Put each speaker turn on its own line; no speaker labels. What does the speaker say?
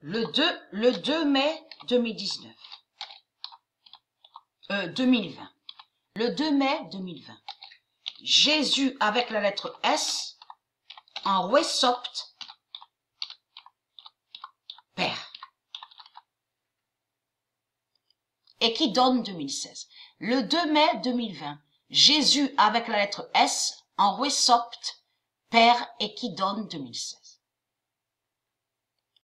Le 2 mai 2019. 2020. Le 2 mai 2020. Jésus avec la lettre S en Wesopt, Père. Et qui donne 2016. Le 2 mai 2020. Jésus avec la lettre S en Wesopt, Père et qui donne 2016.